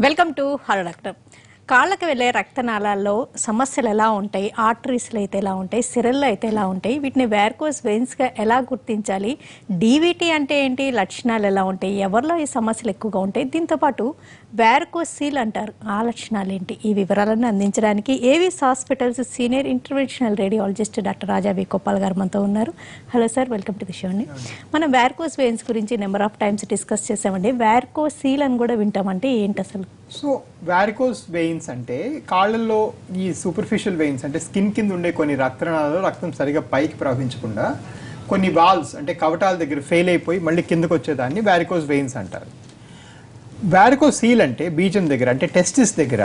Welcome to hello doctor. కాళ్ళకి వెళ్ళే రక్తనాళాల్లో సమస్యలు ఎలా ఉంటాయి, ఆర్టరీస్లో అయితే ఎలా ఉంటాయి, సిరల్లో అయితే ఎలా ఉంటాయి, వీటిని వ్యారికోస్ వెయిన్స్గా ఎలా గుర్తించాలి, డీవీటీ అంటే ఏంటి, లక్షణాలు ఎలా ఉంటాయి, ఎవరిలో ఈ సమస్యలు ఎక్కువగా ఉంటాయి, దీంతోపాటు వ్యారికోస్ సీల్ అంటారు, ఆ లక్షణాలు ఏంటి, ఈ వివరాలను అందించడానికి AVIS hospitals senior interventional radiologist doctor Raja V Gopal గారు మనతో ఉన్నారు. Hello sir, welcome to the show అండి. మనం వ్యారికోస్ వెయిన్స్ గురించి నెంబర్ ఆఫ్ టైమ్స్ డిస్కస్ చేసామండి. వ్యారికోస్ సీల్ అని కూడా వింటామంటే ఏంటి అసలు? సో వ్యారికోస్ వెయిన్స్ అంటే కాళ్ళల్లో ఈ సూపర్ఫిషియల్ వెయిన్స్ అంటే స్కిన్ కింద ఉండే కొన్ని రక్తనాళాల్లో రక్తం సరిగా పైకి ప్రవహించకుండా కొన్ని వాల్వ్స్ అంటే కవటాల దగ్గర ఫెయిల్ అయిపోయి మళ్ళీ కిందకు వచ్చేదాన్ని వ్యారికోస్ వెయిన్స్ అంటారు. వ్యారికోస్ సీల్ అంటే బీజం దగ్గర అంటే టెస్టిస్ దగ్గర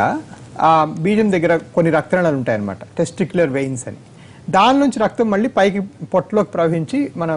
బీజం దగ్గర కొన్ని రక్తనాళాలు ఉంటాయన్నమాట, టెస్టిక్యులర్ వెయిన్స్ అని. దాని నుంచి రక్తం మళ్ళీ పైకి పొట్టలోకి ప్రవహించి మన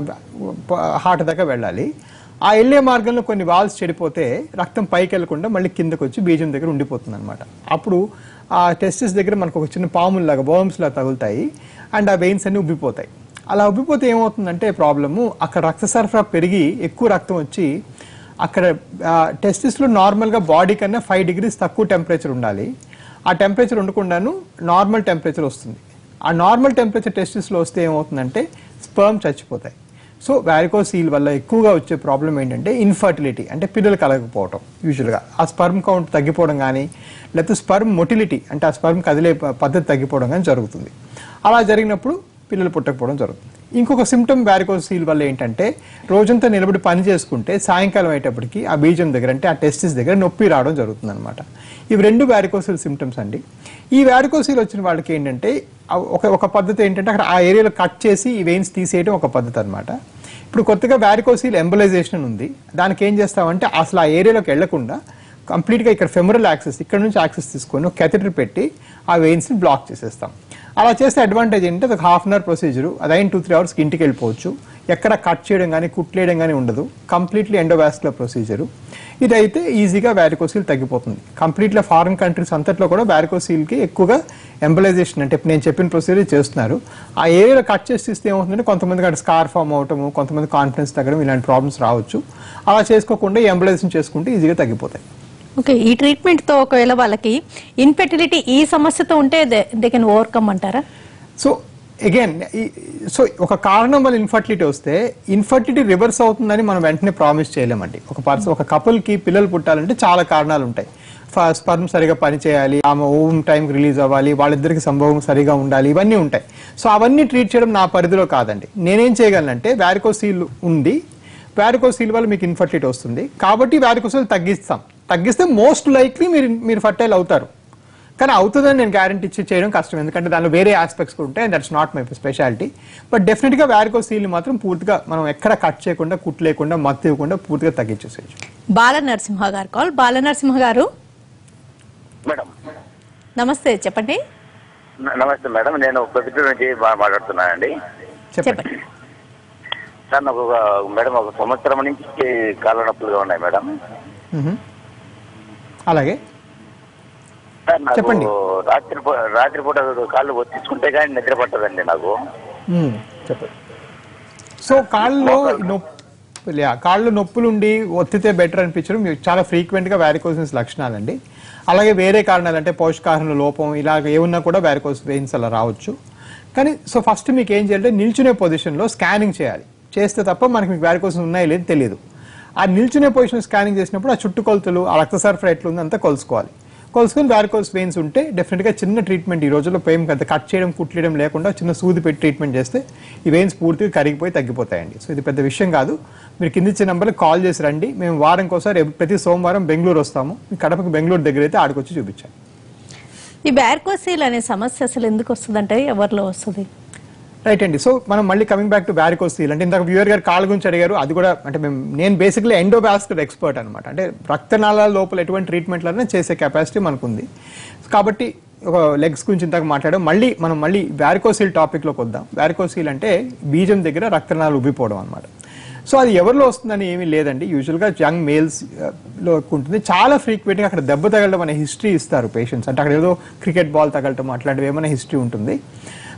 హార్ట్ దాకా వెళ్ళాలి. ఆ వెళ్ళే మార్గంలో కొన్ని వాల్స్ చెడిపోతే రక్తం పైకి వెళ్లకుండా మళ్ళీ కిందకు వచ్చి బీజం దగ్గర ఉండిపోతుంది అనమాట. అప్పుడు ఆ టెస్టిస్ దగ్గర మనకు ఒక చిన్న పాముల్లాగా వర్మ్స్లా తగులుతాయి అండ్ ఆ వెయిన్స్ అన్ని ఉబ్బిపోతాయి. అలా ఉబ్బిపోతే ఏమవుతుందంటే ప్రాబ్లము, అక్కడ రక్త సరఫరా పెరిగి ఎక్కువ రక్తం వచ్చి అక్కడ టెస్టిస్లో నార్మల్గా బాడీ కన్నా 5 degrees తక్కువ టెంపరేచర్ ఉండాలి. ఆ టెంపరేచర్ ఉండకుండాను నార్మల్ టెంపరేచర్ వస్తుంది. ఆ నార్మల్ టెంపరేచర్ టెస్టిస్లో వస్తే ఏమవుతుందంటే స్పర్మ్ చచ్చిపోతాయి. సో వ్యారికోస్ సీల్ వల్ల ఎక్కువగా వచ్చే ప్రాబ్లం ఏంటంటే ఇన్ఫర్టిలిటీ, అంటే పిల్లలు కలగకపోవటం. యూజువల్గా ఆ స్పర్మ్ కౌంట్ తగ్గిపోవడం కానీ లేకపోతే స్పర్మ్ మొటిలిటీ అంటే ఆ స్పర్మ్ కదిలే పద్ధతి తగ్గిపోవడం కానీ జరుగుతుంది. అలా జరిగినప్పుడు పిల్లలు పుట్టకపోవడం జరుగుతుంది. ఇంకొక సిమ్టమ్ వ్యారికోస్ సీల్ వల్ల ఏంటంటే రోజంతా నిలబడి పని చేసుకుంటే సాయంకాలం అయ్యేటప్పటికి ఆ బీజం దగ్గర అంటే ఆ టెస్టిస్ దగ్గర నొప్పి రావడం జరుగుతుంది అనమాట. ఇవి 2 వ్యారికోస్ సీల్ సిమ్టమ్స్ అండి. ఈ వ్యారికోస్ సీల్ వచ్చిన వాళ్ళకి ఏంటంటే ఒక పద్ధతి ఏంటంటే అక్కడ ఆ ఏరియాలో కట్ చేసి ఈ వెయిన్స్ తీసేయడం ఒక పద్ధతి అనమాట. ఇప్పుడు కొత్తగా వ్యారికోస్ సీల్ ఎంబలైజేషన్ ఉంది. దానికి ఏం చేస్తామంటే అసలు ఆ ఏరియాలోకి వెళ్లకుండా కంప్లీట్గా ఇక్కడ ఫెమరల్ యాక్సెస్ ఇక్కడ నుంచి యాక్సెస్ తీసుకొని ఒక కెథెటర్ పెట్టి ఆ వెయిన్స్ని బ్లాక్ చేసేస్తాం. అలా చేస్తే అడ్వాంటేజ్ ఏంటంటే అది 1/2 hour ప్రొసీజరు, అదైన 2-3 hours ఇంటికి వెళ్ళిపోవచ్చు. ఎక్కడ కట్ చేయడం కానీ కుట్లేయడం కానీ ఉండదు. Completely endovascular procedure. ఇదైతే ఈజీగా వ్యారికోస్ సీల్ తగ్గిపోతుంది. కంప్లీట్లీ ఫారిన్ కంట్రీస్ అంతట్లో కూడా వ్యారికోస్ సీల్కి ఎక్కువగా ఎంబలైజేషన్ అంటే నేను చెప్పిన ప్రొసీజర్ చేస్తున్నారు. ఆ ఏరియాలో కట్ చేసి ఇస్తే ఏమవుతుందంటే కొంతమందికి అక్కడ స్కార్ ఫామ్ అవటము, కొంతమంది కాన్ఫిడెన్స్ తగ్గడం, ఇలాంటి ప్రాబ్లమ్స్ రావచ్చు. అలా చేసుకోకుండా ఈ ఎంబలైజేషన్ చేసుకుంటే ఈజీగా తగ్గిపోతాయి. ఓకే, ఈ ట్రీట్మెంట్తో ఒకవేళ వాళ్ళకి ఇన్ఫెర్టిలిటీ ఈ సమస్యతో ఉంటే దే కెన్ ఓవర్కమ్ అంటారా? సో అగైన్ సో ఒక కారణం వల్ల ఇన్ఫర్టిలిటీ వస్తే ఇన్ఫర్టిలిటీ రివర్స్ అవుతుందని మనం వెంటనే ప్రామిస్ చేయలేమండి. ఒక కపుల్కి పిల్లలు పుట్టాలంటే చాలా కారణాలు ఉంటాయి. స్పర్మ్ సరిగా పనిచేయాలి, ఆమె ఓమ్ టైంకి రిలీజ్ అవ్వాలి, వాళ్ళిద్దరికి సంభోగం సరిగా ఉండాలి, ఇవన్నీ ఉంటాయి. సో అవన్నీ ట్రీట్ చేయడం నా పరిధిలో కాదండి. నేనేం చేయగలనంటే వ్యారికోస్ సీల్ ఉంది, వ్యారికోస్ సీల్ వల్ల మీకు ఇన్ఫర్టిలిటీ వస్తుంది కాబట్టి వ్యారికోస్ సీల్ తగ్గిస్తే మోస్ట్ లైక్లీ మీరు ఫర్టైల్ అవుతారు. కానీ అవుతుందని నేను గ్యారంటీ ఇచ్చి చేయడం కష్టం, ఎందుకంటే దానిలో వేరే ఆస్పెక్ట్స్ కూడా ఉంటాయి. That's not my speciality. But డెఫినెట్గా వ్యారికోస్ సీల్ని మాత్రం పూర్తిగా మనం ఎక్కడ కట్ చేయకుండా, కుట్ లేకుండా, మత్తు ఇవ్వకుండా పూర్తిగా తగ్గించేసేయచ్చు. బాల నరసింహ గారు కాల్. బాల నరసింహ గారు మేడం నమస్తే, చెప్పండి. నమస్తే మేడం, నేను ప్రొద్దుటూరు నుంచి మాట్లాడుతున్నానండి. చెప్పండి సార్. నాకు మేడం ఒక సంవత్సరం నుంచి కాళ్ళ నొప్పులుగా ఉన్నాయి మేడం. అలాగే సార్ నాకు రాత్రిపూట కాళ్ళు ఒత్తించుకుంటే కానీ నిద్ర పట్టదండి నాకు. చెప్పండి. సో కాళ్ళు నొప్పులుండి ఒత్తితే బెటర్ అనిపించడం చాలా ఫ్రీక్వెంట్గా వ్యారికోసిస్ లక్షణాలండి. అలాగే వేరే కారణాలు అంటే పోషకాహార లోపం ఇలాగ ఏమున్నా కూడా వ్యారికోస్ వెయిన్స్ అలా రావచ్చు. కానీ సో ఫస్ట్ మీకు ఏం చేయాలంటే నిల్చునే పొజిషన్లో స్కానింగ్ చేయాలి. చేస్తే తప్ప మనకి మీకు వ్యారికోసిస్ ఉన్నాయో లేదు తెలియదు. ఆ నిల్చునే పొజిషన్ స్కానింగ్ చేసినప్పుడు ఆ చుట్టుకొలతలు, ఆ రక్త సరఫరా ఎట్లుంది అంతా కొలుసుకోవాలి. కొలుసుకొని వ్యారికోస్ వెయిన్స్ ఉంటే డెఫినెట్గా చిన్న ట్రీట్మెంట్ ఈ రోజుల్లో పేం కదా, కట్ చేయడం కుట్లేయడం లేకుండా చిన్న సూది పెట్టి ట్రీట్మెంట్ చేస్తే ఈ వెయిన్స్ పూర్తిగా కరిగిపోయి తగ్గిపోతాయండి. సో ఇది పెద్ద విషయం కాదు. మీరు కింద ఇచ్చే నెంబర్కి కాల్ చేసి రండి. మేము వారంకోసారి ప్రతి సోమవారం బెంగళూరు వస్తాము. మీ కడపకి బెంగళూరు దగ్గర అయితే ఆడికొచ్చి చూపించాలి. ఈ వ్యారికోస్ సీల్ అనే సమస్య అసలు ఎందుకు వస్తుందంటే ఎవరిలో వస్తుంది? రైట్ అండి. సో మనం మళ్ళీ coming back to varicocele అంటే ఇందాక వ్యూయర్ గారు కాళ్ళ గురించి అడిగారు. అది కూడా అంటే నేను బేసిక్లీ ఎండోవాస్కులర్ ఎక్స్పర్ట్ అనమాట. అంటే రక్తనాళాల లోపల ఎటువంటి ట్రీట్మెంట్లనే చేసే కెపాసిటీ మనకుంది. కాబట్టి ఒక లెగ్స్ గురించి ఇంతకు మాట్లాడడం, మనం మళ్ళీ వ్యారికోస్ సీల్ టాపిక్లోకి వద్దాం. వ్యారికోస్ సీల్ అంటే బీజం దగ్గర రక్తనాళాలు ఉబ్బిపోవడం అనమాట. సో అది ఎవరిలో వస్తుందని ఏమీ లేదండి. యూజువల్గా యంగ్ మేల్స్లో ఉంటుంది. చాలా ఫ్రీక్వెంట్గా అక్కడ దెబ్బ తగలడం అనే హిస్టరీ ఇస్తారు పేషెంట్స్. అంటే అక్కడ ఏదో క్రికెట్ బాల్ తగలటం అట్లాంటివి ఏమైనా హిస్టరీ ఉంటుంది.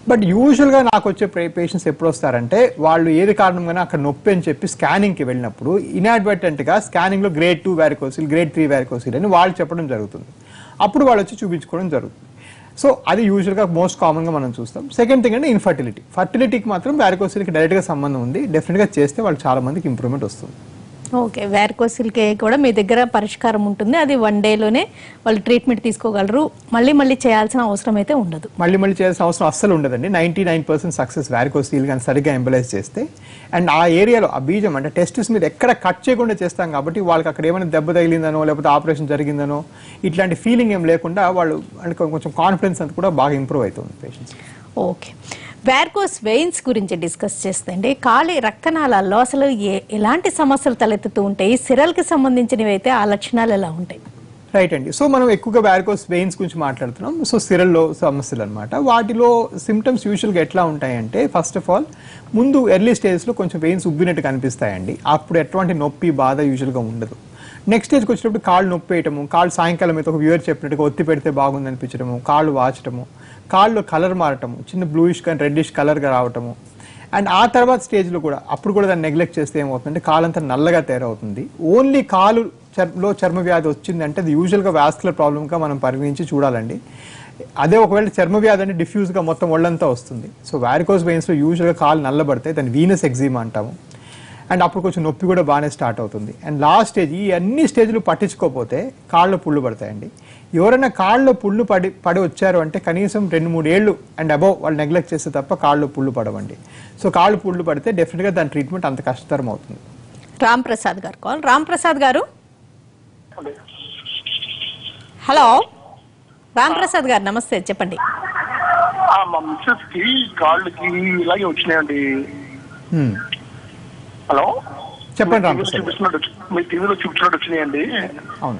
బట్ యూజువల్గా నాకు వచ్చే పేషెంట్స్ ఎప్పుడు వస్తారంటే వాళ్ళు ఏది కారణంగానే అక్కడ నొప్పి అని చెప్పి స్కానింగ్కి వెళ్ళినప్పుడు ఇన్అడ్వర్టెంట్గా స్కానింగ్లో గ్రేడ్ 2 వారికోసిల్, గ్రేడ్ 3 వారికోసిల్ అని వాళ్ళు చెప్పడం జరుగుతుంది. అప్పుడు వాళ్ళు వచ్చి చూపించుకోవడం జరుగుతుంది. సో అది యూజువల్గా మోస్ట్ కామన్గా మనం చూస్తాం. సెకండ్ థింగ్ అంటే ఇన్ఫర్టిలిటీ. ఫర్టిలిటీకి మాత్రం వారికోసిల్కి డైరెక్ట్గా సంబంధం ఉంది. డెఫినెట్గా చేస్తే వాళ్ళు చాలా మందికి ఇంప్రూవ్మెంట్ వస్తుంది. ఓకే, వారికోసిల్కి కూడా మీ దగ్గర పరిష్కారం ఉంటుంది. అది 1 డేలోనే వాళ్ళు ట్రీట్మెంట్ తీసుకోగలరు. మళ్ళీ చేయాల్సిన అవసరం అయితే ఉండదు. మళ్ళీ చేయాల్సిన అవసరం అస్సలు ఉండదండి. 99% సక్సెస్ వారికోసిల్ కానీ సరిగ్గా ఎంబలైజ్ చేస్తే. అండ్ ఆ ఏరియాలో ఆ బీజం అంటే టెస్టిస్ మీద ఎక్కడ కట్ చేయకుండా చేస్తాం కాబట్టి వాళ్ళకి అక్కడ ఏమైనా దెబ్బ తగిలిందనో లేకపోతే ఆపరేషన్ జరిగిందనో ఇట్లాంటి ఫీలింగ్ ఏం లేకుండా వాళ్ళు అంటే కొంచెం కాన్ఫిడెన్స్ అంతా కూడా బాగా ఇంప్రూవ్ అవుతుంది పేషెంట్స్. ఓకే, వారికోస్ వెయిన్స్ గురించి డిస్కస్ చేస్తే కాలి రక్తనాళాల్లో అసలు ఎలాంటి సమస్యలు తలెత్తుతూ ఉంటాయి? సిరల్కి సంబంధించినవి అయితే ఆ లక్షణాలు ఎలా ఉంటాయి? రైట్ అండి. సో మనం ఎక్కువగా వారికోస్ వెయిన్స్ గురించి మాట్లాడుతున్నాం. సో సిరల్లో సమస్యలు అనమాట. వాటిలో సిమ్టమ్స్ యూజువల్గా ఎట్లా ఉంటాయంటే ఫస్ట్ ఆఫ్ ఆల్ ముందు ఎర్లీ స్టేజ్లో కొంచెం వెయిన్స్ ఉబ్బినట్టు కనిపిస్తాయండి. అప్పుడు ఎటువంటి నొప్పి బాధ యూజువల్గా ఉండదు. నెక్స్ట్ స్టేజ్కి వచ్చినప్పుడు కాళ్ళు నొప్పి వేయటము, కాళ్ళు సాయంకాలం అయితే ఒక వ్యూవర్ చెప్పినట్టుగా ఒత్తి పెడితే బాగుంది అనిపించడము, కాళ్ళు వాచటము, కాళ్ళు కలర్ మారటము, చిన్న బ్లూయిష్ కానీ రెడ్డిష్ కలర్గా రావటము. అండ్ ఆ తర్వాత స్టేజ్లో కూడా అప్పుడు కూడా దాన్ని నెగ్లెక్ట్ చేస్తే ఏమవుతుందంటే కాలంతా నల్లగా తయారవుతుంది. ఓన్లీ కాలులో చర్మ వ్యాధి వచ్చిందంటే అది యూజువల్గా వాస్కులర్ ప్రాబ్లమ్గా మనం పరిగణించి చూడాలండి. అదే ఒకవేళ చర్మ వ్యాధి అంటే డిఫ్యూజ్గా మొత్తం ఒళ్ళంతా వస్తుంది. సో వారికోస్ వెయిన్స్లో యూజువల్గా కాళ్ళు నల్లబడతాయి, దాన్ని వీనస్ ఎగ్జిమా అంటాము. అండ్ అప్పుడు కొంచెం నొప్పి కూడా బాగానే స్టార్ట్ అవుతుంది. అండ్ లాస్ట్ స్టేజ్ ఈ అన్ని స్టేజ్లు పట్టించుకోకపోతే కాళ్ళలో పుళ్ళు పడతాయండి. ఎవరైనా కాళ్ళలో పుళ్ళు పడి వచ్చారు అంటే కనీసం 2-3 ఏళ్ళు అండ్ అబౌవ్ వాళ్ళు నెగ్లెక్ట్ చేస్తే తప్ప కాళ్ళు పుళ్ళు పడవండి. సో కాళ్ళు పుళ్ళు పడితే డెఫినెట్గా దాని ట్రీట్మెంట్ అంత కష్టతరం అవుతుంది. రామ్ ప్రసాద్ గారు కాల్. రామ్ ప్రసాద్ గారు, హలో. రామ్ ప్రసాద్ గారు నమస్తే, చెప్పండి. మా మిస్సెస్ కి కాళ్ళకి ఇలాగే వచ్చినాయండి. హలో, చెప్పండి. మీ టీవీలో చూపించినట్టు వచ్చినాయండి. అవును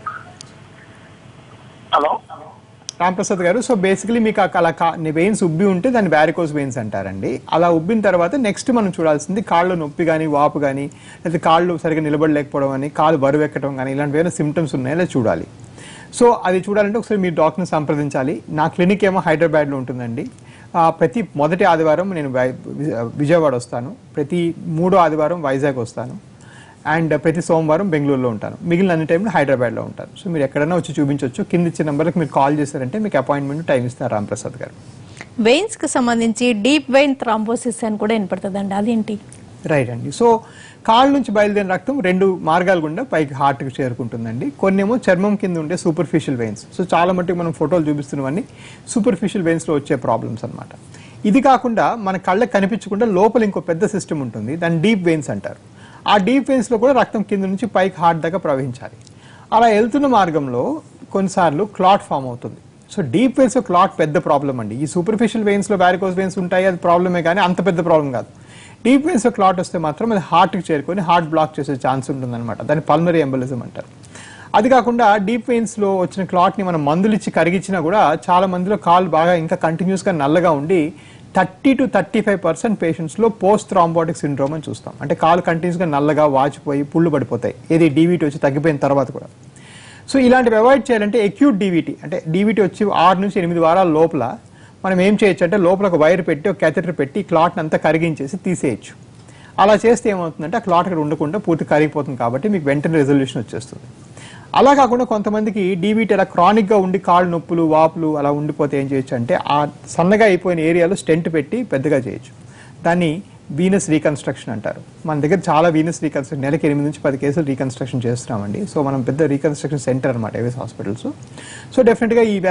హలో రాంప్రసాద్ గారు. సో బేసికలీ మీకు అలా వెయిన్స్ ఉబ్బి ఉంటే దాన్ని వారికోస్ వెయిన్స్ అంటారండి. అలా ఉబ్బిన తర్వాత నెక్స్ట్ మనం చూడాల్సింది కాళ్ళు నొప్పి కానీ వాపు కానీ లేదా కాళ్ళు సరిగ్గా నిలబడలేకపోవడం కానీ కాళ్ళు బరువు ఎక్కడం కానీ ఇలాంటి వేరే సిమ్టమ్స్ ఉన్నాయో చూడాలి. సో అది చూడాలంటే ఒకసారి మీరు డాక్టర్ని సంప్రదించాలి. నా క్లినిక్ ఏమో హైదరాబాద్లో ఉంటుందండి. ప్రతి మొదటి ఆదివారం నేను విజయవాడ వస్తాను, ప్రతి 3వ ఆదివారం వైజాగ్ వస్తాను, అండ్ ప్రతి సోమవారం బెంగళూరులో ఉంటాను. మిగిలిన అన్ని టైంలో హైదరాబాద్లో ఉంటాను. సో మీరు ఎక్కడైనా వచ్చి చూపించవచ్చు. కింద ఇచ్చే నెంబర్కి మీరు కాల్ చేశారంటే మీకు అపాయింట్మెంట్ టైం ఇస్తారు రాంప్రసాద్ గారు. వెయిన్స్కి సంబంధించి డీప్ వెయిన్ థ్రాంబోసిస్ అని కూడా వినపడుతుందండి, అదేంటి? రైట్ అండి. సో కాళ్ళ నుంచి బయలుదేరిన రక్తం 2 మార్గాల గుండా పైకి హార్ట్కి చేరుకుంటుందండి. కొన్నేమో చర్మం కింద ఉండే సూపర్ఫిషియల్ వెయిన్స్. సో చాలా మట్టుకు మనం ఫోటోలు చూపిస్తున్నవన్నీ సూపర్ఫిషియల్ వెయిన్స్లో వచ్చే ప్రాబ్లమ్స్ అనమాట. ఇది కాకుండా మన కళ్ళకి కనిపించకుండా లోపల ఇంకో పెద్ద సిస్టమ్ ఉంటుంది, దాన్ని డీప్ వెయిన్స్ అంటారు. ఆ డీప్ వెయిన్స్లో కూడా రక్తం కింద నుంచి పైకి హార్ట్ దాకా ప్రవహించాలి. అలా వెళ్తున్న మార్గంలో కొన్నిసార్లు క్లాట్ ఫామ్ అవుతుంది. సో డీప్ వెయిన్స్లో క్లాట్ పెద్ద ప్రాబ్లం అండి. ఈ సూపర్ఫిషియల్ వెయిన్స్లో వారికోస్ వెయిన్స్ ఉంటాయి, అది ప్రాబ్లమే కానీ అంత పెద్ద ప్రాబ్లం కాదు. డీప్ వెయిన్స్లో క్లాట్ వస్తే మాత్రం అది హార్ట్కి చేరుకొని హార్ట్ బ్లాక్ చేసే ఛాన్స్ ఉంటుందన్నమాట. దాన్ని పల్మరీ ఎంబలిజం అంటారు. అది కాకుండా డీప్ వెయిన్స్లో వచ్చిన క్లాట్ని మనం మందులు ఇచ్చి కరిగించినా కూడా చాలా మందిలో కాళ్ళు బాగా ఇంకా కంటిన్యూస్గా నల్లగా ఉండి 30 to 35% పేషెంట్స్లో పోస్ట్ థ్రాంబోటిక్ సిండ్రోమ్ అని చూస్తాం. అంటే కాళ్ళు కంటిన్యూస్గా నల్లగా వాచిపోయి పుళ్ళు పడిపోతాయి, ఏది డీవీటీ వచ్చి తగ్గిపోయిన తర్వాత కూడా. సో ఇలాంటివి అవాయిడ్ చేయాలంటే అక్యూట్ డీవీటీ అంటే డీవీటీ వచ్చి 6 నుంచి 8 వారాల లోపల మనం ఏం చేయొచ్చు అంటే లోపల ఒక వైర్ పెట్టి ఒక క్యాథెటర్ పెట్టి క్లాట్ని అంతా కరిగించేసి తీసేయచ్చు. అలా చేస్తే ఏమవుతుందంటే ఆ క్లాట్ అక్కడ ఉండకుండా పూర్తి కరిగిపోతుంది కాబట్టి మీకు వెంటనే రెజల్యూషన్ వచ్చేస్తుంది. అలా కాకుండా కొంతమందికి డీవీటీ అలా క్రానిక్గా ఉండి కాళ్ళు నొప్పులు వాపులు అలా ఉండిపోతే ఏం చేయొచ్చు అంటే ఆ సన్నగా అయిపోయిన ఏరియాలో స్టెంట్ పెట్టి పెద్దగా చేయొచ్చు. దాన్ని వీనస్ రీకన్స్ట్రక్షన్ అంటారు. మన దగ్గర చాలా వీనస్ రీకన్స్ట్రక్షన్ నెలకి 8 నుంచి 10 కేసులు రీకన్స్ట్రక్షన్ చేస్తున్నామండి. సో మనం పెద్ద రీకన్స్ట్రక్షన్ సెంటర్ అనమాట ఏవిఎస్ హాస్పిటల్స్. సో డెఫినెట్గా ఈ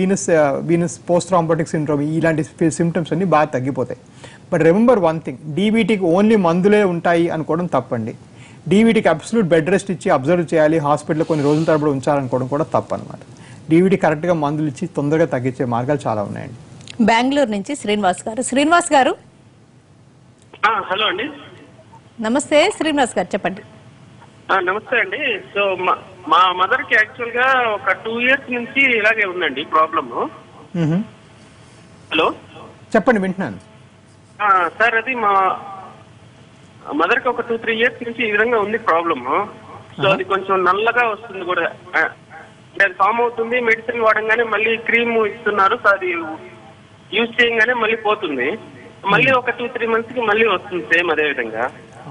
వీనస్ పోస్ట్ థ్రాంబోటిక్ సిండ్రోమ్ ఇలాంటి సిమ్టమ్స్ అన్ని బాగా తగ్గిపోతాయి. బట్ రిమెంబర్ వన్ థింగ్, డీవీటీకి ఓన్లీ మందులే ఉంటాయి అనుకోవడం తప్పండి. డీవీటీకి అబ్సల్యూట్ బెడ్ రెస్ట్ ఇచ్చి అబ్జర్వ్ చేయాలి, హాస్పిటల్లో కొన్ని రోజుల తరబడి ఉంచాలనుకోవడం కూడా తప్పు అనమాట. డీవీటీ కరెక్ట్గా మందులు ఇచ్చి తొందరగా తగ్గించే మార్గాలు చాలా ఉన్నాయండి. బెంగళూరు నుంచి శ్రీనివాస్ గారు. శ్రీనివాస్ గారు హలో అండి. నమస్తే శ్రీనివాస్ గారు, చెప్పండి. నమస్తే అండి. సో మా మదర్ కి యాక్చువల్ గా ఒక 2 years నుంచి ఇలాగే ఉందండి ప్రాబ్లమ్. హలో చెప్పండి, వింటున్నాను సార్. అది మా మదర్ కి ఒక 2-3 years నుంచి ఈ విధంగా ఉంది ప్రాబ్లమ్. సో అది కొంచెం నల్లగా వస్తుంది కూడా, అది ఫామ్ అవుతుంది. మెడిసిన్ వాడంగానే మళ్ళీ క్రీమ్ ఇస్తున్నారు. సో అది యూజ్ చేయగానే మళ్ళీ పోతుంది, మళ్ళీ ఒక 2-3 months కి మళ్ళీ వస్తుంది సేమ్ అదే విధంగా.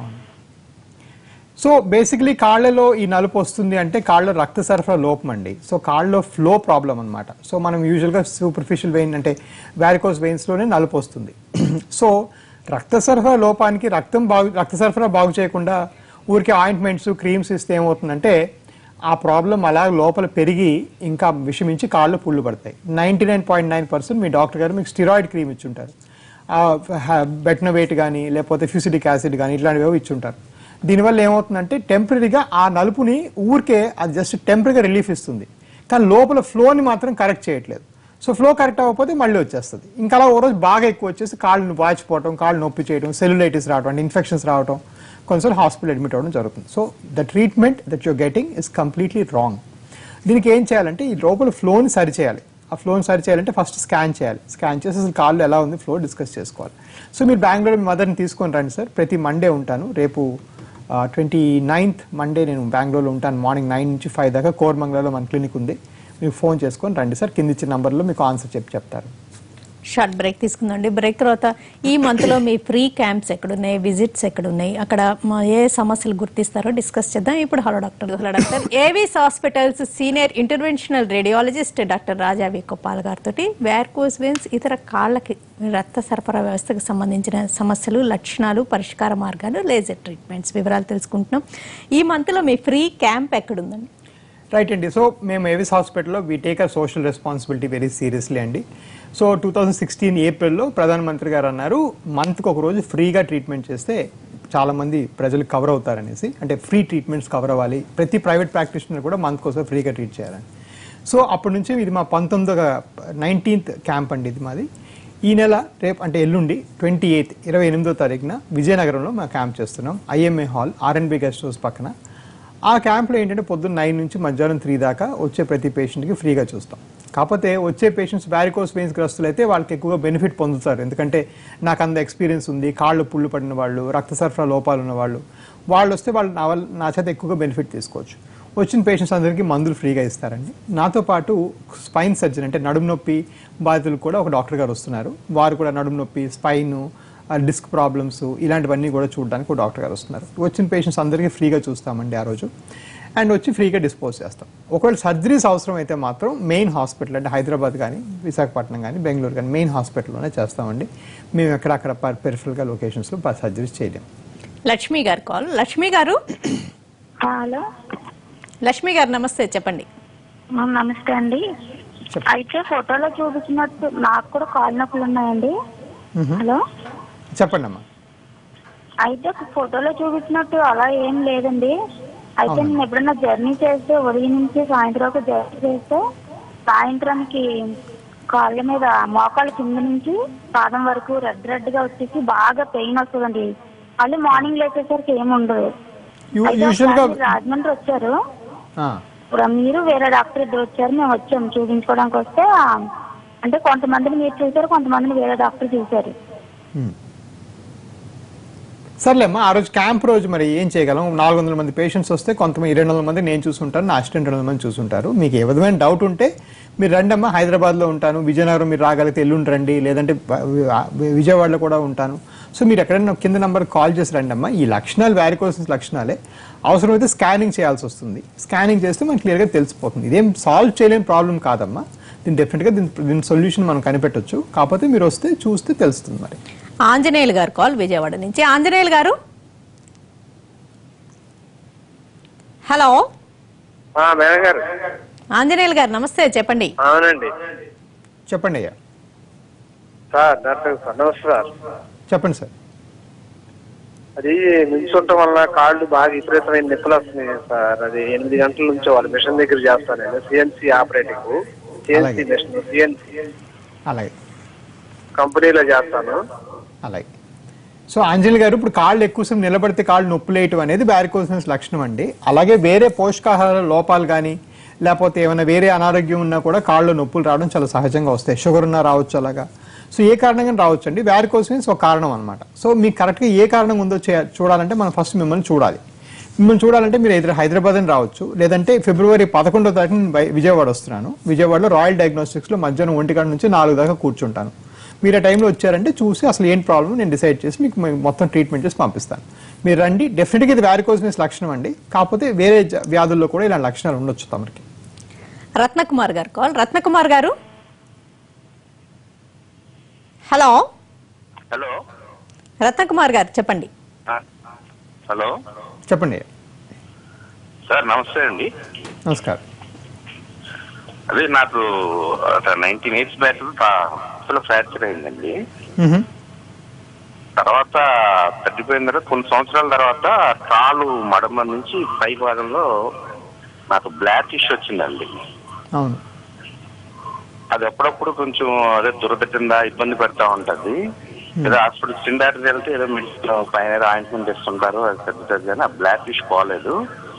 సో బేసికలీ కాళ్ళలో ఈ నలుపు వస్తుంది అంటే కాళ్ళలో రక్త సరఫరా లోపం అండి. సో కాళ్ళలో ఫ్లో ప్రాబ్లం అనమాట. సో మనం యూజువల్గా సూపర్ఫిషియల్ వెయిన్ అంటే వారికోస్ వెయిన్స్లోనే నలుపు వస్తుంది. సో రక్త సరఫరా లోపానికి రక్త సరఫరా బాగు చేయకుండా ఊరికే ఆయింట్మెంట్స్ క్రీమ్స్ ఇస్తే ఏమవుతుందంటే ఆ ప్రాబ్లం అలా లోపల పెరిగి ఇంకా విషమించి కాళ్ళు పుళ్ళు పడతాయి. 99.9% మీ డాక్టర్ గారు మీకు స్టిరాయిడ్ క్రీమ్ ఇచ్చుంటారు, బెట్నోవేట్ కానీ లేకపోతే ఫ్యూసిడిక్ యాసిడ్ కానీ ఇట్లాంటివి ఇచ్చుంటారు. దీనివల్ల ఏమవుతుందంటే టెంపరీగా ఆ నలుపుని ఊరికే అది జస్ట్ టెంపరీగా రిలీఫ్ ఇస్తుంది, కానీ లోపల ఫ్లోని మాత్రం కరెక్ట్ చేయట్లేదు. సో ఫ్లో కరెక్ట్ అవ్వకపోతే మళ్ళీ వచ్చేస్తుంది. ఇంకా అలా ఓ రోజు బాగా ఎక్కువ వచ్చేసి కాళ్ళు వాచిపోవటం, కాళ్ళు నొప్పి చేయడం, సెల్యులైటిస్ రావడం అంటే ఇన్ఫెక్షన్స్ రావడం, కొంచెం హాస్పిటల్ అడ్మిట్ అవ్వడం జరుగుతుంది. So the treatment that you're getting is completely wrong. దీనికి ఏం చేయాలంటే ఈ లోపల ఫ్లోని సరిచేయాలి. ఆ ఫ్లోని సరి చేయాలంటే ఫస్ట్ స్కాన్ చేయాలి. స్కాన్ చేసి అసలు కాళ్ళు ఎలా ఉంది ఫ్లో డిస్కస్ చేసుకోవాలి. సో మీరు బెంగళూరు మీ మదర్ని తీసుకొని రండి సార్. ప్రతి మండే ఉంటాను. రేపు 29th మండే నేను బెంగళూరులో ఉంటాను. మార్నింగ్ 9 నుంచి 5 దాకా కోరమంగళలో మన క్లినిక్ ఉంది. మీకు ఫోన్ చేసుకొని రండి సార్. కింద ఇచ్చిన నంబర్లో మీకు ఆన్సర్ చెప్తారు. Short break తీసుకుందండి. బ్రేక్ తర్వాత ఈ మంత్లో మీ ఫ్రీ క్యాంప్స్ ఎక్కడున్నాయి, విజిట్స్ ఎక్కడున్నాయి, అక్కడ ఏ సమస్యలు గుర్తిస్తారో డిస్కస్ చేద్దాం. ఇప్పుడు hello doctor AVIS hospitals senior interventional radiologist doctor Raja V Gopal గారితో వారికోస్ వెయిన్స్ ఇతర కాళ్ళకి రక్త సరఫరా వ్యవస్థకు సంబంధించిన సమస్యలు, లక్షణాలు, పరిష్కార మార్గాలు, లేజర్ ట్రీట్మెంట్స్ వివరాలు తెలుసుకుంటున్నాం. ఈ మంత్లో మీ ఫ్రీ క్యాంప్ ఎక్కడుందండి? రైట్ అండి. సో మేము ఏవిస్ హాస్పిటల్లో we take a social responsibility very seriously అండి. సో 2016 ఏప్రిల్లో ప్రధానమంత్రి గారు అన్నారు మంత్కి ఒక రోజు ఫ్రీగా ట్రీట్మెంట్ చేస్తే చాలామంది ప్రజలు కవర్ అవుతారనేసి, అంటే ఫ్రీ ట్రీట్మెంట్స్ కవర్ అవ్వాలి, ప్రతి ప్రైవేట్ ప్రాక్టీషనర్ కూడా మంత్కి ఒకసారి ఫ్రీగా ట్రీట్ చేయాలని. సో అప్పటి నుంచి ఇది మా 19th క్యాంప్ అండి. ఇది మాది ఈ నెల రేపు అంటే ఎల్లుండి 28వ తారీఖున విజయనగరంలో మా క్యాంప్ చేస్తున్నాం. IMA hall RNB guest house పక్కన. ఆ క్యాంప్లో ఏంటంటే పొద్దున్న 9 నుంచి మధ్యాహ్నం 3 దాకా వచ్చే ప్రతి పేషెంట్కి ఫ్రీగా చూస్తాం. కాకపోతే వచ్చే పేషెంట్స్ వారికోస్ వెయిన్స్ గ్రస్తులు అయితే వాళ్ళకి ఎక్కువగా బెనిఫిట్ పొందుతారు. ఎందుకంటే నాకు అంత ఎక్స్పీరియన్స్ ఉంది, కాళ్ళు పుళ్ళు పడిన వాళ్ళు, రక్త సరఫరా లోపాలు ఉన్న వాళ్ళు వస్తే వాళ్ళు నా చేత ఎక్కువగా బెనిఫిట్ తీసుకోవచ్చు. వచ్చిన పేషెంట్స్ అందరికీ మందులు ఫ్రీగా ఇస్తారండి. నాతో పాటు స్పైన్ సర్జన్ అంటే నడుము నొప్పి బాధితులు కూడా ఒక డాక్టర్ గారు వస్తున్నారు. వారు కూడా నడుము నొప్పి, స్పైన్, డిస్క్ ప్రాబ్లమ్స్ ఇలాంటివన్నీ కూడా చూడడానికి ఒక డాక్టర్ గారు వస్తున్నారు. వచ్చిన పేషెంట్స్ అందరికీ ఫ్రీగా చూస్తామండి ఆ రోజు, అండ్ వచ్చి ఫ్రీగా డిస్పోజ్ చేస్తాం. ఒకవేళ సర్జరీస్ అవసరం అయితే మాత్రం మెయిన్ హాస్పిటల్ అంటే హైదరాబాద్ కానీ, విశాఖపట్నం కానీ, బెంగళూరు కానీ మెయిన్ హాస్పిటల్లోనే చేస్తామండి. మేము ఎక్కడక్కడ పెరిఫరల్గా లొకేషన్స్లో సర్జరీస్ చేయలేం. లక్ష్మి గారు కాల్. లక్ష్మి గారు. హలో లక్ష్మి గారు నమస్తే, చెప్పండి. నమస్తే అండి. అయితే ఫోటోలో చూపించినట్టు నాకు కూడా కాళ్ళు నొప్పులు ఉన్నాయండి. హలో చెప్పండి అమ్మా. అయితే ఫోటోలో చూపించినట్టు అలా ఏం లేదండి. అయితే నేను ఎప్పుడన్నా జర్నీ చేస్తే ఉదయం నుంచి సాయంత్రం జర్నీ చేస్తే సాయంత్రానికి కాళ్ళ మీద మోకాళ్ళ కింద నుంచి పాదం వరకు రెడ్ గా వచ్చేసి బాగా పెయిన్ వస్తుందండి. మళ్ళీ మార్నింగ్ లేచేసరికి ఏముండదు. రాజమండ్రి వచ్చారు, ఇప్పుడు మీరు వేరే డాక్టర్ ఇద్దరు వచ్చారు, మేము వచ్చాము చూపించుకోవడానికి. వస్తే అంటే కొంతమందిని మీరు చూసారు, కొంతమందిని వేరే డాక్టర్ చూసారు. సర్లేమ్మా, ఆ రోజు క్యాంప్ రోజు మరి ఏం చేయగలం? 400 మంది పేషెంట్స్ వస్తే కొంతమంది 200 మంది నేను చూసుంటాను, నా అసిస్టెంట్ 200 మంది చూసుంటారు. మీకు ఏ విధమైన డౌట్ ఉంటే మీరు రండమ్మా. హైదరాబాద్లో ఉంటాను, విజయనగరం మీరు రాగలిగితే ఎల్లుండి రండి, లేదంటే విజయవాడలో కూడా ఉంటాను. సో మీరు ఎక్కడైనా కింద నెంబర్ కాల్ చేసి రండమ్మా. ఈ లక్షణాలు వారికోసిస్ లక్షణాలే. అవసరమైతే స్కానింగ్ చేయాల్సి వస్తుంది. స్కానింగ్ చేస్తే మనకు క్లియర్గా తెలిసిపోతుంది. ఇదేం సాల్వ్ చేయలేని ప్రాబ్లం కాదమ్మా. దీన్ని డెఫినెట్గా దీని సొల్యూషన్ మనం కనిపెట్టవచ్చు. కాకపోతే మీరు వస్తే చూస్తే తెలుస్తుంది. మరి ఆంజనేయులు గారు కాల్ విజయవాడ నుంచి. ఆంజనేయులు గారు. హలో మేడం గారు. ఆంజనేయులు గారు నమస్తే, చెప్పండి. అవునండి, చెప్పండి అయ్యా. సార్ డాక్టర్ సార్ నమస్తే సార్. చెప్పండి సార్. అది నిల్చుంటం వల్ల కాళ్ళు బాగా విపరీతమైన నొప్పులు వస్తున్నాయి సార్. అది 8 గంటల నుంచి వాళ్ళ మిషన్ దగ్గర చేస్తాను నేను. CNC operating, CNC machine, CNC అలాగే కంపెనీలో చేస్తాను. అలాగే. సో ఆంజనేయులు గారు, ఇప్పుడు కాళ్ళు ఎక్కువసేపు నిలబడితే కాళ్ళు నొప్పులేయటం అనేది వారికోసిస్ లక్షణం అండి. అలాగే వేరే పోషకాహార లోపాలు కానీ లేకపోతే ఏమైనా వేరే అనారోగ్యం ఉన్నా కూడా కాళ్ళు నొప్పులు రావడం చాలా సహజంగా వస్తాయి. షుగర్ ఉన్నా రావచ్చు అలాగా. సో ఏ కారణంగా రావచ్చు అండి. వారికోసిస్ ఒక కారణం అనమాట. సో మీకు కరెక్ట్గా ఏ కారణం ఉందో చూడాలంటే మనం ఫస్ట్ మిమ్మల్ని చూడాలి. మిమ్మల్ని చూడాలంటే మీరు ఎదురు హైదరాబాద్ అని రావచ్చు, లేదంటే ఫిబ్రవరి 11వ తారీఖున విజయవాడ వస్తున్నాను. విజయవాడలో రాయల్ డయాగ్నోస్టిక్స్లో మధ్యాహ్నం 1 గంట నుంచి 4 దాకా కూర్చుంటాను. మీరు ఆ టైంలో వచ్చారంటే చూసి అసలు ఏం ప్రాబ్లం నేను డిసైడ్ చేసి మీకు మొత్తం ట్రీట్మెంట్ చేసి పంపిస్తాను. మీరు రండి. డెఫినెట్గా ఇది వారికోస్ వెయిన్స్ లక్షణం అండి, కాకపోతే వేరే వ్యాధుల్లో కూడా ఇలాంటి లక్షణాలు ఉండొచ్చు తమరికి. రత్నకుమార్ గారు కాల్. రత్నకుమార్ గారు హలో. హలో రత్నకుమార్ గారు చెప్పండి. హలో చెప్పండి సార్, నమస్తే అండి. నమస్కారం. అదే నాకు 19 years బ్యాక్ ఫ్రాక్చర్ అయిందండి. తర్వాత తగ్గిపోయిన తర్వాత కొన్ని సంవత్సరాల తర్వాత కాలు మడమ నుంచి పై భాగంలో నాకు బ్లాక్ ఇష్యూ వచ్చిందండి. అవును. అది అప్పుడప్పుడు కొంచెం అదే దురద కింద ఇబ్బంది పెడతా ఉంటది. ఏదో హాస్పిటల్ సిండాటికి వెళ్తే ఏదో మెడిసిన్ పైన ఆయింట్మెంట్ ఇస్తుంటారు, అది తగ్గుతుంది కానీ ఆ బ్లాక్ ఇష్యూ పోలేదు.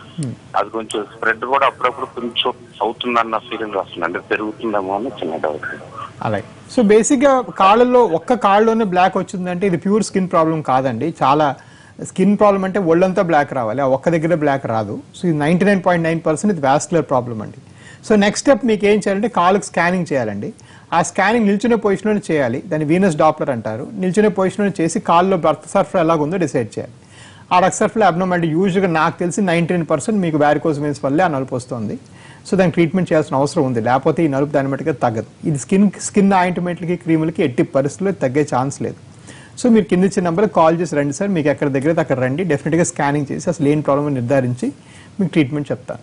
అది కొంచెం స్ప్రెడ్ కూడా అప్పుడప్పుడు కొంచెం అవుతుందన్న ఫీలింగ్ వస్తుంది, అంటే పెరుగుతుందేమో అని చిన్న డౌట్. అలాగే. సో బేసిక్గా కాళ్ళల్లో ఒక్క కాళ్ళలోనే బ్లాక్ వచ్చిందంటే ఇది ప్యూర్ స్కిన్ ప్రాబ్లం కాదండి. చాలా స్కిన్ ప్రాబ్లం అంటే ఒళ్ళంతా బ్లాక్ రావాలి, ఆ ఒక్క దగ్గర బ్లాక్ రాదు. సో ఇది 99.9% ఇది వాస్కులర్ ప్రాబ్లం అండి. సో నెక్స్ట్ స్టెప్ మీకు ఏం చేయాలంటే కాళ్ళకు స్కానింగ్ చేయాలండి. ఆ స్కానింగ్ నిల్చునే పొజిషన్లో చేయాలి, దాన్ని వీనస్ డాప్లర్ అంటారు. నిల్చునే పొజిషన్లో చేసి కాళ్ళలో రక్త సరఫరా ఎలాగుందో డిసైడ్ చేయాలి. ఆ రక్త సరఫరా అబ్నార్మాలిటీ యూజువల్గా నాకు తెలిసి 99% మీకు వారికోస్ వెయిన్స్ వల్లే ఆ నలుపు వస్తుంది. సో దానికి ట్రీట్మెంట్ చేయాల్సిన అవసరం ఉంది, లేకపోతే ఈ నలుపు దాని మట్టుగా తగ్గదు. ఇది స్కిన్ ఆయింట్మెంట్లకి క్రీములకి ఎట్టి పరిస్థితుల్లో తగ్గే ఛాన్స్ లేదు. సో మీరు కింద ఇచ్చిన నెంబర్కి కాల్ చేసి రండి సార్, మీకు ఎక్కడ దగ్గర అక్కడ రండి. డెఫినెట్గా స్కానింగ్ చేసి అసలు ఏం ప్రాబ్లమ్ నిర్ధారించి మీకు ట్రీట్మెంట్ చెప్తాను.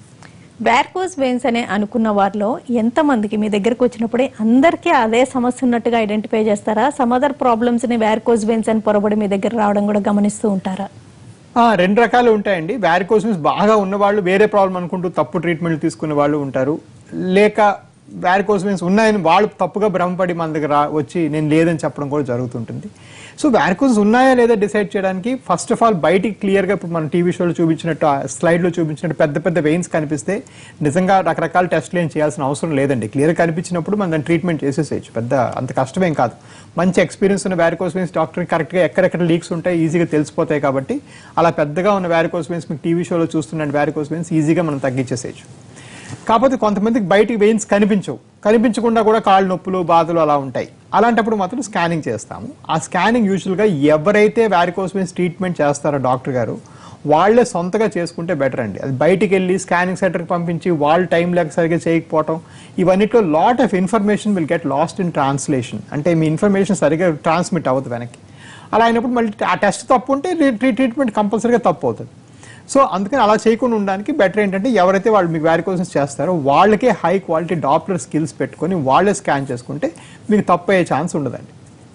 వారికోస్ వెయిన్స్ అనే అనుకున్న వారిలో ఎంతమందికి మీ దగ్గరకు వచ్చినప్పుడే అందరికీ అదే సమస్య ఉన్నట్టుగా ఐడెంటిఫై చేస్తారా? సమ్ అదర్ ప్రాబ్లమ్స్ ని వారికోస్ వెయిన్స్ అని పొరబడి మీ దగ్గర రావడం కూడా గమనిస్తూ ఉంటారా? రెండు రకాలు ఉంటాయండి. వారికోస్ వెయిన్స్ బాగా ఉన్నవాళ్ళు వేరే ప్రాబ్లం అనుకుంటూ తప్పు ట్రీట్మెంట్ తీసుకునే వాళ్ళు ఉంటారు, లేక వారికోస్ వెయిన్స్ ఉన్నాయని వాళ్ళు తప్పుగా భ్రమపడి మన దగ్గర వచ్చి నేను లేదని చెప్పడం కూడా జరుగుతుంటుంది. సో వారికోస్ ఉన్నాయా లేదా డిసైడ్ చేయడానికి ఫస్ట్ ఆఫ్ ఆల్ బయటికి క్లియర్గా ఇప్పుడు మన టీవీ షోలో చూపించినట్టు స్లైడ్లో చూపించినట్టు పెద్ద పెద్ద వెయిన్స్ కనిపిస్తే నిజంగా రకరకాల టెస్టులు ఏం చేయాల్సిన అవసరం లేదండి. క్లియర్గా కనిపించినప్పుడు మనం దాన్ని ట్రీట్మెంట్ చేసేసేయచ్చు, పెద్ద అంత కష్టమేం కాదు. మంచి ఎక్స్పీరియన్స్ ఉన్న వారికోస్ వెయిన్స్ డాక్టర్కి కరెక్ట్గా ఎక్కడెక్కడ లీక్స్ ఉంటాయి ఈజీగా తెలిసిపోతాయి. కాబట్టి అలా పెద్దగా ఉన్న వారికోస్ వెయిన్స్ మీకు టీవీ షోలో చూస్తున్న వారికోస్ వెయిన్స్ ఈజీగా మనం తగ్గించేసేయచ్చు. కాకపోతే కొంతమందికి బయటికి వెయిన్స్ కనిపించకుండా కూడా కాళ్ళు నొప్పులు బాధలు అలా ఉంటాయి. అలాంటప్పుడు మాత్రం స్కానింగ్ చేస్తాము. ఆ స్కానింగ్ యూజువల్గా ఎవరైతే వారికోస్ వెయిన్స్ ట్రీట్మెంట్ చేస్తారో డాక్టర్ గారు వాళ్ళే సొంతగా చేసుకుంటే బెటర్ అండి. అది బయటికి వెళ్ళి స్కానింగ్ సెంటర్కి పంపించి వాళ్ళు టైం లేక సరిగ్గా చేయకపోవటం, ఇవన్నిట్లో lot of information will get lost in translation. అంటే మీ ఇన్ఫర్మేషన్ సరిగ్గా ట్రాన్స్మిట్ అవ్వదు వెనక్కి. అలా అయినప్పుడు మళ్ళీ ఆ టెస్ట్ తప్పు ఉంటే ట్రీట్మెంట్ కంపల్సరీగా తప్పు అవుతుంది. సో అందుకని అలా చేయకుండా ఉండడానికి బెటర్ ఏంటంటే ఎవరైతే వాళ్ళు మీకు వారికోస్ చేస్తారో వాళ్ళకే హై క్వాలిటీ డాప్లర్ స్కిల్స్ పెట్టుకొని వాళ్ళే స్కాన్ చేసుకుంటే మీకు తప్పు అయ్యే ఛాన్స్ ఉండదండి.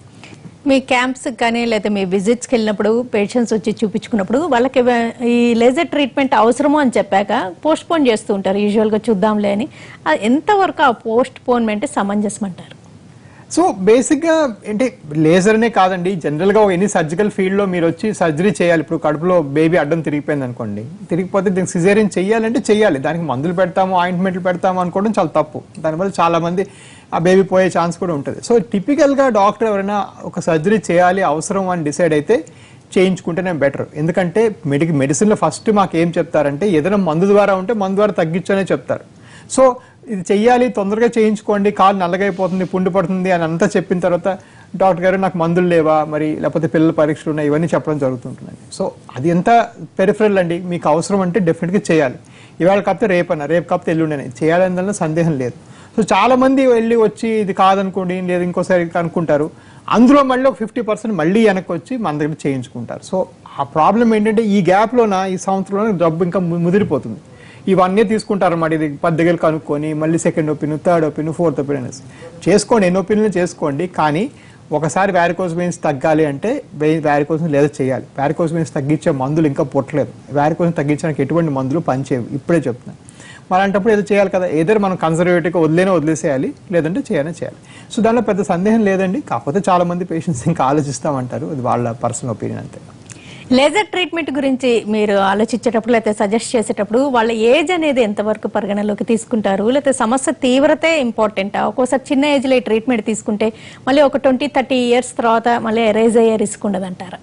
మీ క్యాంప్స్ కానీ లేదా మీ విజిట్స్కి వెళ్ళినప్పుడు పేషెంట్స్ వచ్చి చూపించుకున్నప్పుడు వాళ్ళకి ఈ లేజర్ ట్రీట్మెంట్ అవసరమో అని చెప్పాక పోస్ట్ పోన్ చేస్తూ ఉంటారు యూజువల్గా చూద్దాంలే అని. ఎంతవరకు ఆ పోస్ట్ పోన్మెంట్ సమంజసం అంటారు? సో బేసిక్గా ఏంటి లేజర్నే కాదండి, జనరల్గా ఎనీ సర్జికల్ ఫీల్డ్లో మీరు వచ్చి సర్జరీ చేయాలి. ఇప్పుడు కడుపులో బేబీ అడ్డం తిరిగిపోయింది అనుకోండి, తిరిగిపోతే దీనికి సిజేరియన్ చేయాలంటే చేయాలి. దానికి మందులు పెడతాము ఆయింట్మెంట్లు పెడతాము అనుకోవడం చాలా తప్పు. దానివల్ల చాలామంది ఆ బేబీ పోయే ఛాన్స్ కూడా ఉంటుంది. సో టిపికల్గా డాక్టర్ ఎవరైనా ఒక సర్జరీ చేయాలి అవసరం అని డిసైడ్ అయితే చేయించుకుంటేనే బెటర్. ఎందుకంటే మెడిసిన్లో ఫస్ట్ మాకు ఏం చెప్తారంటే ఏదైనా మందు ద్వారా ఉంటే మందు ద్వారా తగ్గించనే చెప్తారు. సో ఇది చెయ్యాలి తొందరగా చేయించుకోండి, కాలు నల్లగైపోతుంది పుండు పడుతుంది అని అంతా చెప్పిన తర్వాత డాక్టర్ గారు నాకు మందులు లేవా మరి లేకపోతే పిల్లల పరీక్షలు ఉన్నాయి ఇవన్నీ చెప్పడం జరుగుతుంటుందండి. సో అది ఎంత పెరిఫరల్ అండి, మీకు అవసరం అంటే డెఫినెట్గా చేయాలి. ఇవాళ కాకపోతే రేపు కాకపోతే ఎల్లుండని చేయాలని దానిలో సందేహం లేదు. సో చాలా మంది వెళ్ళి వచ్చి ఇది కాదనుకోండి లేదు ఇంకోసారి అనుకుంటారు, అందులో మళ్ళీ ఒక 50% మళ్ళీ వెనక్కి వచ్చి మన దగ్గర చేయించుకుంటారు. సో ఆ ప్రాబ్లం ఏంటంటే ఈ గ్యాప్లోన ఈ సంవత్సరంలో జబ్బు ఇంకా ముదిరిపోతుంది. ఇవన్నీ తీసుకుంటారు అన్నమాట. ఇది 10 దగ్గర కనుక్కొని మళ్ళీ second opinion third opinion fourth opinion చేసుకోండి, ఎన్ని ఒపీనియన్లు చేసుకోండి. కానీ ఒకసారి వారికోస్ వెయిన్స్ తగ్గాలి అంటే వారికోస్ లేదా చేయాలి. వారికోస్ వెయిన్స్ తగ్గించే మందులు ఇంకా పుట్టలేదు, వారికోస్ తగ్గించడానికి ఎటువంటి మందులు పనిచేయవు ఇప్పుడే చెప్తున్నాను. మరి అలాంటప్పుడు ఏదో చేయాలి కదా, ఏదో మనం కన్సర్వేటివ్గా వదిలేసేయాలి లేదంటే చేయాలి. సో దానిలో పెద్ద సందేహం లేదండి. కాకపోతే చాలా మంది పేషెంట్స్ ఇంకా ఆలోచిస్తామంటారు, అది వాళ్ళ పర్సనల్ ఒపీనియన్ అంతే. లేజర్ ట్రీట్మెంట్ గురించి మీరు ఆలోచించేటప్పుడు లేకపోతే సజెస్ట్ చేసేటప్పుడు వాళ్ళ ఏజ్ అనేది ఎంతవరకు పరిగణలోకి తీసుకుంటారు? లేకపోతే సమస్య తీవ్రతే ఇంపార్టెంటా? ఒక్కోసారి చిన్న ఏజ్లో ఈ ట్రీట్మెంట్ తీసుకుంటే మళ్ళీ ఒక 20-30 years తర్వాత మళ్ళీ ఎరేజ్ అయ్యే రిస్క్ ఉండదంటారా?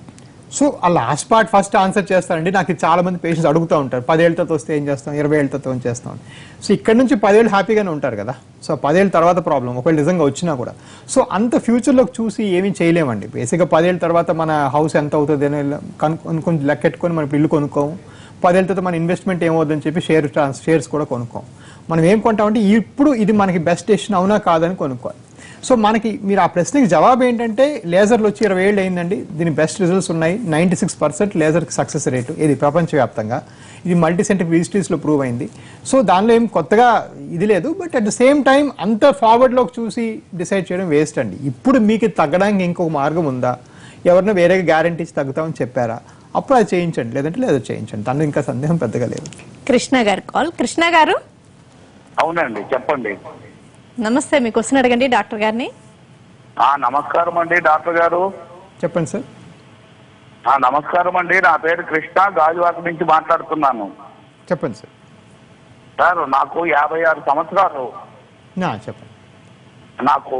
సో ఆ లాస్ట్ పార్ట్ ఫస్ట్ ఆన్సర్ చేస్తానండి. నాకు చాలా మంది పేషెంట్స్ అడుగుతూ ఉంటారు, 10 ఏళ్ళతో వస్తే ఏం చేస్తాం, 20 ఏళ్ళతో ఏం చేస్తాం. సో ఇక్కడ నుంచి 10 ఏళ్ళు హ్యాపీగానే ఉంటారు కదా. సో 10 ఏళ్ళ తర్వాత ప్రాబ్లం ఒకవేళ నిజంగా వచ్చినా కూడా. సో అంత ఫ్యూచర్లోకి చూసి ఏమీ చేయలేమండి. బేసిక్గా 10 ఏళ్ళ తర్వాత మన హౌస్ ఎంత అవుతుంది అని కొంచెం లెక్కెట్టుకొని మనం ఇల్లు కొనుక్కోము. 10 ఏళ్ళ తర్వాత మన ఇన్వెస్ట్మెంట్ ఏమవుతుందని చెప్పి షేర్స్ కూడా కొనుక్కోం. మనం ఏం కొంటామంటే ఇప్పుడు ఇది మనకి బెస్ట్ డెసిషన్ అవునా కాదని కొనుక్కోవాలి. సో మనకి మీరు ఆ ప్రశ్నకి జవాబు ఏంటంటే లేజర్లు వచ్చి 20 ఏళ్ళు అయిందండి, దీని బెస్ట్ రిజల్ట్స్ ఉన్నాయి. 96% లేజర్కి సక్సెస్ రేటు ఇది ప్రపంచవ్యాప్తంగా. ఇది మల్టీ సెంటర్ విజిటరీస్లో ప్రూవ్ అయింది. సో దానిలో ఏం కొత్తగా ఇది లేదు. But at the same time అంత ఫార్వర్డ్లోకి చూసి డిసైడ్ చేయడం వేస్ట్ అండి. ఇప్పుడు మీకు తగ్గడానికి ఇంకొక మార్గం ఉందా, ఎవరినో వేరే గ్యారంటీ ఇచ్చి తగ్గుతామని చెప్పారా, అప్పుడు అది చేయించండి, లేదంటే లేదో చేయించండి. దానిలో ఇంకా సందేహం పెద్దగా లేదు. కృష్ణ గారు కాల్. కృష్ణ గారు అవునండి, చెప్పండి. నమస్తే, మీ క్వశ్చన్ అడగండి డాక్టర్ గారిని. నమస్కారం అండి డాక్టర్ గారు. చెప్పండి సార్. నమస్కారం అండి, నా పేరు కృష్ణ, గాజువాక నుంచి మాట్లాడుతున్నాను. చెప్పండి సార్. సార్ నాకు 56 సంవత్సరాలు. చెప్పండి. నాకు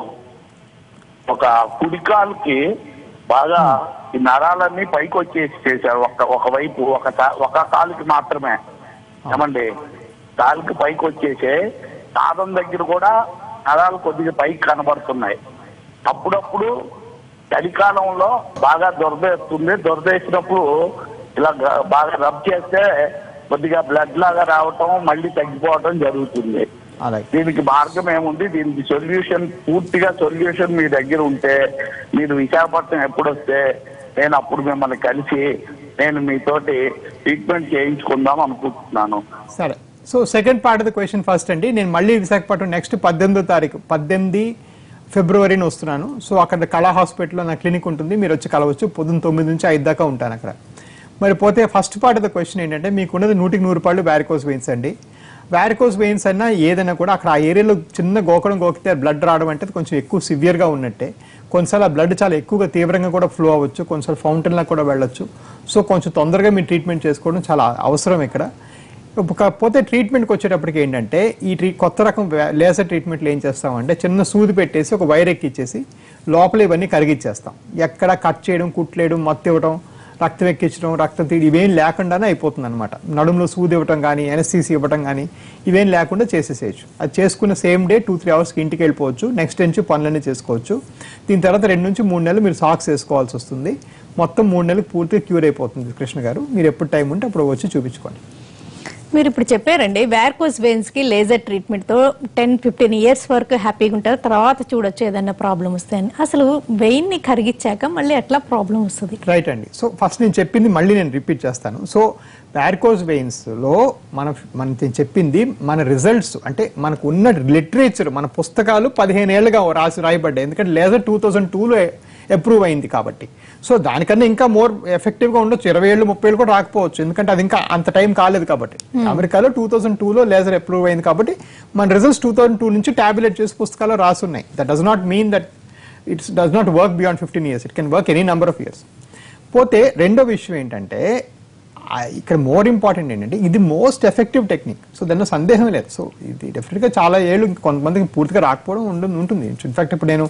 ఒక కుడికాలుకి బాగా ఈ నరాలన్నీ పైకి వచ్చేసి చేశారు. ఒకవైపు ఒక కాలుకి మాత్రమే ఏమండి, కాలుకి పైకి వచ్చేసే పాదం దగ్గర కూడా నరాలు కొద్దిగా పైకి కనబడుతున్నాయి. అప్పుడప్పుడు చలికాలంలో బాగా దొరదేస్తుంది. దొరదేసినప్పుడు ఇలా బాగా రబ్ చేస్తే కొద్దిగా బ్లడ్ లాగా రావటం, మళ్ళీ తగ్గిపోవటం జరుగుతుంది. దీనికి మార్గం ఏముంది? దీనికి సొల్యూషన్, పూర్తిగా సొల్యూషన్ మీ దగ్గర ఉంటే మీరు విశాఖపట్నం ఎప్పుడు వస్తే నేను అప్పుడు మిమ్మల్ని కలిసి నేను మీతోటి ట్రీట్మెంట్ చేయించుకుందాం అనుకుంటున్నాను. సరే. So second part of the question first అండి. నేను మళ్ళీ విశాఖపట్నం నెక్స్ట్ 18 ఫిబ్రవరిని వస్తున్నాను. సో అక్కడ కళా హాస్పిటల్లో నా క్లినిక్ ఉంటుంది, మీరు వచ్చి కలవచ్చు. పొద్దున్న 9 నుంచి 5 దాకా ఉంటాను అక్కడ. మరి పోతే first part of the question ఏంటంటే, మీకున్నది 100% వ్యారికోస్ వెయిన్స్ అండి. వ్యారికోస్ వెయిన్స్ అన్నా ఏదైనా కూడా అక్కడ ఆ ఏరియాలో చిన్న గోకితే బ్లడ్ రావడం అంటే కొంచెం ఎక్కువ సివియర్గా ఉన్నట్టే. కొన్నిసార్లు ఆ బ్లడ్ చాలా ఎక్కువగా తీవ్రంగా కూడా ఫ్లో అవ్వచ్చు, కొన్నిసార్లు ఫౌంటైన్లా కూడా వెళ్ళొచ్చు. సో కొంచెం తొందరగా మీరు ట్రీట్మెంట్ చేసుకోవడం చాలా అవసరం ఇక్కడ. పోతే ట్రీట్మెంట్కి వచ్చేటప్పటికి ఏంటంటే, ఈ కొత్త రకం లేజర్ ట్రీట్మెంట్లు ఏం చేస్తామంటే, చిన్న సూది పెట్టేసి ఒక వైర్ ఎక్కిచ్చేసి లోపల ఇవన్నీ కరిగిచ్చేస్తాం. ఎక్కడ కట్ చేయడం, కుట్లేయడం, మత్తు ఇవ్వడం, రక్తం ఎక్కించడం, రక్తం తీయడం ఇవేం లేకుండానే అయిపోతుంది అనమాట. నడుములో సూది ఇవ్వడం కానీ, ఎనస్థీసీ ఇవ్వడం కానీ ఇవేం లేకుండా చేసేసేయచ్చు. అది చేసుకున్న సేమ్ డే 2-3 అవర్స్కి ఇంటికి వెళ్ళిపోవచ్చు. నెక్స్ట్ నుంచి పనులన్నీ చేసుకోవచ్చు. దీని తర్వాత 2 నుంచి 3 నెలలు మీరు సాక్స్ వేసుకోవాల్సి వస్తుంది. మొత్తం 3 నెలలకు పూర్తిగా క్యూర్ అయిపోతుంది. కృష్ణ గారు, మీరు ఎప్పుడు టైం ఉంటే అప్పుడు వచ్చి చూపించుకోండి. మీరు ఇప్పుడు చెప్పారండి వ్యారికోస్ వెయిన్స్ కి లేజర్ ట్రీట్మెంట్ తో 10-15 ఇయర్స్ వరకు హ్యాపీగా ఉంటారు, తర్వాత చూడొచ్చు ఏదైనా ప్రాబ్లం వస్తాయని. అసలు వెయిన్ ని కరిగించాక మళ్ళీ ఎట్లా ప్రాబ్లం వస్తుంది? రైట్ అండి. సో ఫస్ట్ నేను చెప్పింది మళ్ళీ నేను రిపీట్ చేస్తాను. సో వ్యారికోస్ వెయిన్స్ లో మనం చెప్పింది మన రిజల్ట్స్ అంటే మనకు ఉన్న లిటరేచర్, మన పుస్తకాలు 15 ఏళ్ళుగా రాయబడ్డాయి. ఎందుకంటే లేజర్ 2002లో అప్రూవ్ అయింది కాబట్టి. సో దానికన్నా ఇంకా మోర్ ఎఫెక్టివ్గా ఉండొచ్చు, 20 ఏళ్ళు 30 ఏళ్ళు కూడా రాకపోవచ్చు, ఎందుకంటే అది ఇంకా అంత టైం కాలేదు కాబట్టి. అమెరికాలో 2002లో లేజర్ అప్రూవ్ అయింది కాబట్టి మన రిజల్ట్స్ 2002 నుంచి టాబ్యులేట్ చేసి పుస్తకాల్లో రాసున్నాయి. That does not mean that it's does not work beyond 15 years. It can work any number of years. పోతే రెండో విషయం ఏంటంటే, ఇక్కడ మోర్ ఇంపార్టెంట్ ఏంటంటే ఇది మోస్ట్ ఎఫెక్టివ్ టెక్నిక్. సో దానిలో సందేహం లేదు. సో ఇది డెఫినెట్గా చాలా ఏళ్ళు కొంతమందికి పూర్తిగా రాకపోవడం ఉంటుంది. ఇన్ఫాక్ట్ ఇప్పుడు నేను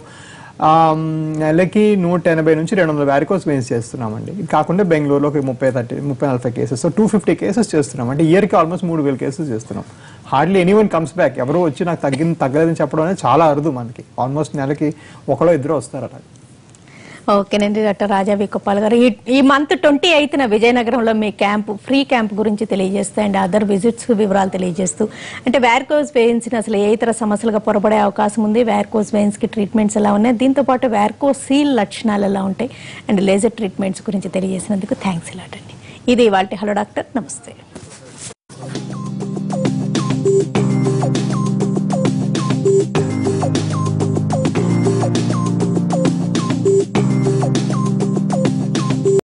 నెలకి 180 నుంచి 200 వ్యారికోస్ వెయిన్స్ చేస్తున్నామండి. ఇది కాకుండా బెంగళూరులో 30-40 కేసెస్, సో 250 కేసెస్ చేస్తున్నాం. అంటే ఇయర్కి ఆల్మోస్ట్ 3000 కేసెస్ చేస్తున్నాం. Hardly anyone comes back. ఎవరో వచ్చి నాకు తగ్గలేదని చెప్పడం అనేది చాలా అరుదు. మనకి ఆల్మోస్ట్ నెలకి 1-2 వస్తారు అలా. ఓకేనండి డాక్టర్ రాజా వి గోపాల్ గారు, ఈ మంత్ 28న విజయనగరంలో మీ క్యాంపు, ఫ్రీ క్యాంప్ గురించి తెలియజేస్తూ అండ్ అదర్ విజిట్స్ వివరాలు తెలియజేస్తూ, అంటే వ్యారికోస్ వెయిన్స్ అసలు ఏ ఇతర సమస్యలుగా పొరపడే అవకాశం ఉంది, వ్యారికోస్ వెయిన్స్ కి ట్రీట్మెంట్స్ ఎలా ఉన్నాయి, దీంతో పాటు వ్యారికోస్ సీల్ లక్షణాలు ఎలా ఉంటాయి అండ్ లేజర్ ట్రీట్మెంట్స్ గురించి తెలియజేసినందుకు థ్యాంక్స్ అలాట్ అండి. ఇది ఇవాల్టి హలో డాక్టర్. నమస్తే.